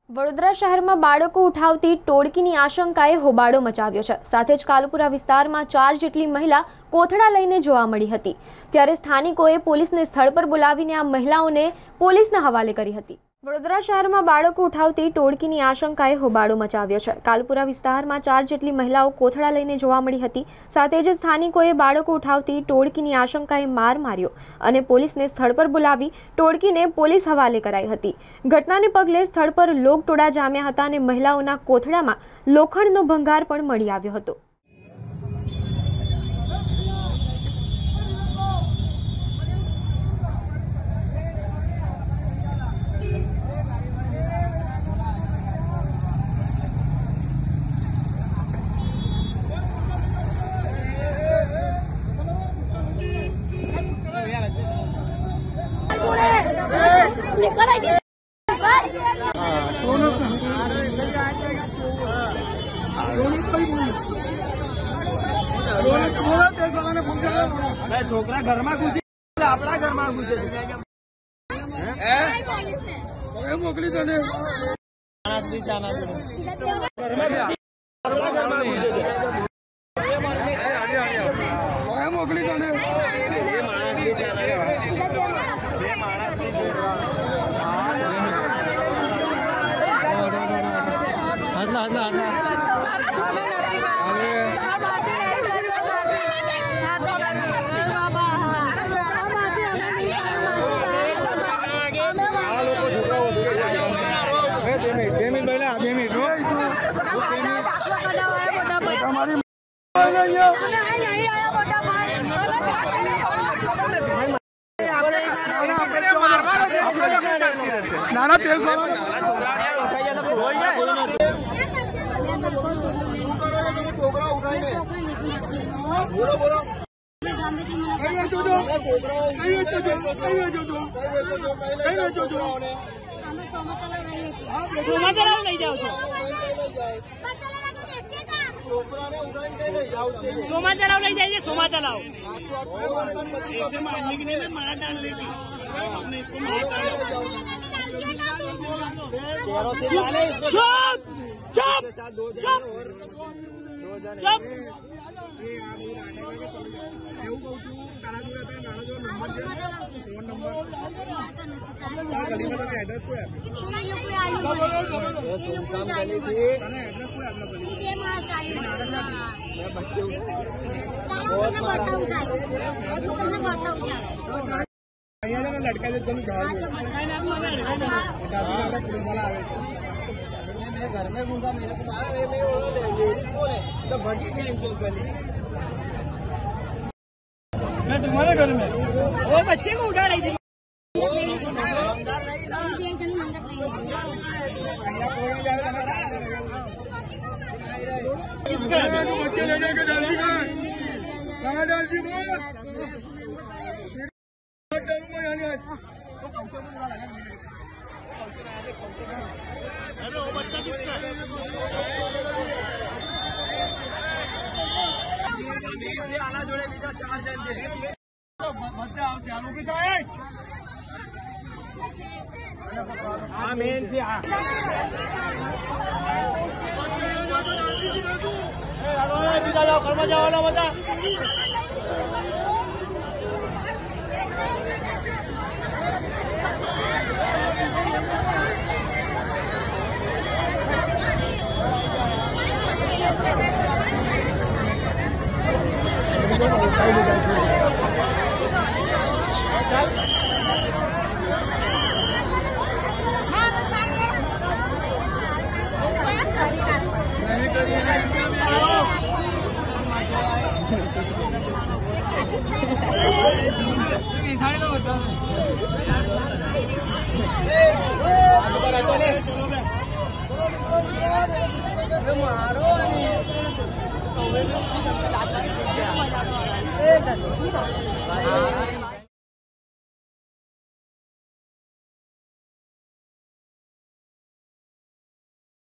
વડોદરા શહેરમાં બાળકો ઉઠાવતી ટોળકીની આશંકાએ હોબાળો મચાવ્યો છે। સાથે જ કાલુપુરા વિસ્તારમાં 4 જેટલી મહિલા કોથળા લઈને જોવા મળી હતી। ત્યારે સ્થાનિકોએ પોલીસને સ્થળ પર બોલાવીને આ મહિલાઓને પોલીસના હવાલે કરી હતી। વડોદરા શહેરમાં બાળકો ઉઠાવતી ટોળકીની આશંકાએ હોબાળો મચાવ્યો છે। કાલુપુરા વિસ્તારમાં 4 જેટલી મહિલાઓ કોથળા લઈને જોવા મળી હતી। સાથે જ સ્થાનિકોએ બાળકો ઉઠાવતી ટોળકીની આશંકાએ માર માર્યો અને પોલીસને સ્થળ પર બોલાવી ટોળકીને પોલીસ હવાલે કરાઈ હતી। ઘટનાને પગલે સ્થળ પર લોકટોળા જામ્યા હતા અને મહિલાઓના કોથળામાં લોખંડનો ભંગાર પણ મળી આવ્યો હતો। छोकरा घर में घुसी अपना घर में घुसे मोकली तो मोकली तो नाना छोकरा उठाई बोलो बोलो सोमा तलाव नहीं जाइए, सोमा तलाव चुप चुप चुप एड्रेस को लड़का घर में घूमता मेरे तो भगी गई मैं तुम्हारे घर में वो बच्चे को उठा रही थी। बच्चे लेने के डाली कहाँ डालती आना जोड़े बीजा 4 जन બધા આવશે આ ઉભી થાય આ મેન છે આ બીજા જાઓ ઘરમાં જાઓ બધા मारो